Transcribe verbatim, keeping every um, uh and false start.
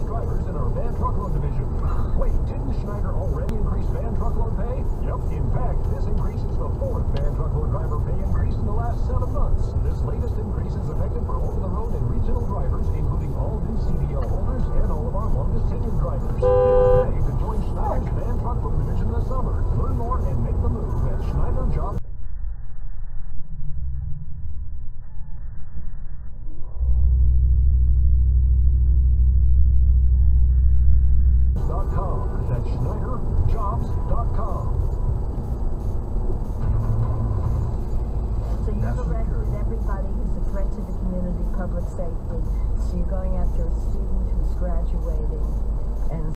drivers in our van truckload division. Wait, didn't Schneider already increase van truckload pay? Yep. In fact, this increase is the fourth van truckload driver pay increase in the last seven months. This latest increase is effective for over-the-road and regional drivers, including all new C D L holders and all of our longest tenured drivers. Get pay to join Schneider's van truckload division this summer. Learn more